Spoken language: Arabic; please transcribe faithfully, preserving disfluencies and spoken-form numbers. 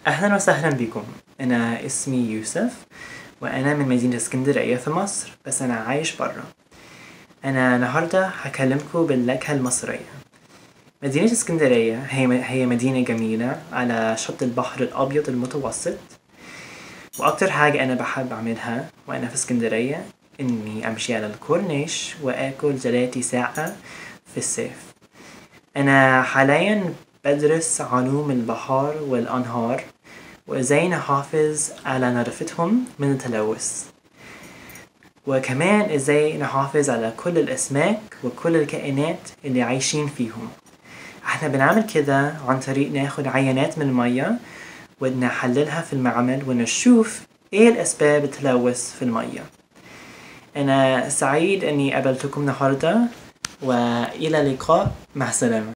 أهلا وسهلا بكم. أنا اسمي يوسف وأنا من مدينة اسكندرية في مصر، بس أنا عايش برا. أنا النهاردة هكلمكم باللكهة المصرية. مدينة اسكندرية هي هي مدينة جميلة على شط البحر الأبيض المتوسط، وأكتر حاجة أنا بحب أعملها وأنا في اسكندرية إني أمشي على الكورنيش وآكل جلاتي ساقعة في الصيف. أنا حاليا بدرس علوم البحار والأنهار وإزاي نحافظ على نظافتهم من التلوث، وكمان إزاي نحافظ على كل الأسماك وكل الكائنات اللي عايشين فيهم. احنا بنعمل كده عن طريق ناخد عينات من المية ونحللها في المعمل ونشوف ايه الأسباب التلوث في المية. أنا سعيد أني قابلتكم النهاردة، وإلى اللقاء، مع السلامة.